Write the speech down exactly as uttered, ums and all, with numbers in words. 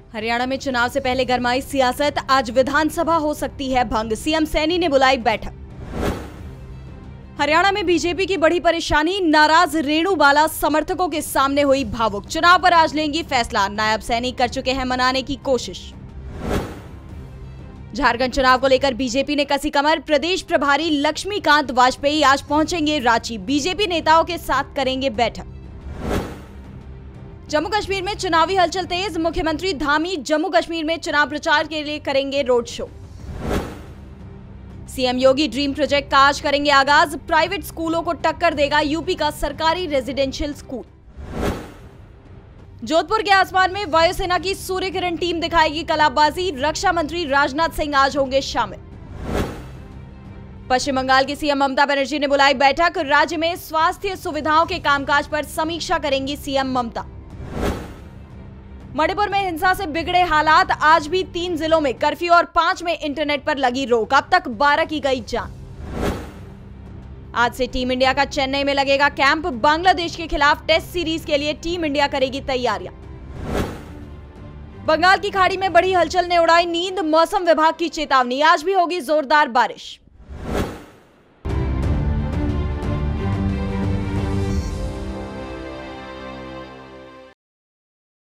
हरियाणा में चुनाव से पहले गरमाई सियासत, आज विधानसभा हो सकती है भंग, सीएम सैनी ने बुलाई बैठक। हरियाणा में बीजेपी की बड़ी परेशानी, नाराज रेणु बाला समर्थकों के सामने हुई भावुक, चुनाव पर आज लेंगी फैसला, नायब सैनी कर चुके हैं मनाने की कोशिश। झारखंड चुनाव को लेकर बीजेपी ने कसी कमर, प्रदेश प्रभारी लक्ष्मीकांत वाजपेयी आज पहुंचेंगे रांची, बीजेपी नेताओं के साथ करेंगे बैठक। जम्मू कश्मीर में चुनावी हलचल तेज, मुख्यमंत्री धामी जम्मू कश्मीर में चुनाव प्रचार के लिए करेंगे road show. CM Yogi dream project का आज करेंगे आगाज, प्राइवेट स्कूलों को टक्कर देगा यूपी का सरकारी रेजिडेंशियल स्कूल। जोधपुर के आसमान में वायुसेना की सूर्य किरण टीम दिखाएगी कलाबाजी, रक्षा मंत्री राजनाथ सिंह आज होंगे शामिल। पश्चिम बंगाल की सीएम ममता बनर्जी ने बुलाई बैठक, राज्य में स्वास्थ्य सुविधाओं के कामकाज पर समीक्षा करेंगी सीएम ममता। मणिपुर में हिंसा से बिगड़े हालात, आज भी तीन जिलों में कर्फ्यू और पांच में इंटरनेट पर लगी रोक, अब तक बारह की गई जान। आज से टीम इंडिया का चेन्नई में लगेगा कैंप, बांग्लादेश के खिलाफ टेस्ट सीरीज के लिए टीम इंडिया करेगी तैयारियां। बंगाल की खाड़ी में बड़ी हलचल ने उड़ाई नींद, मौसम विभाग की चेतावनी, आज भी होगी जोरदार बारिश।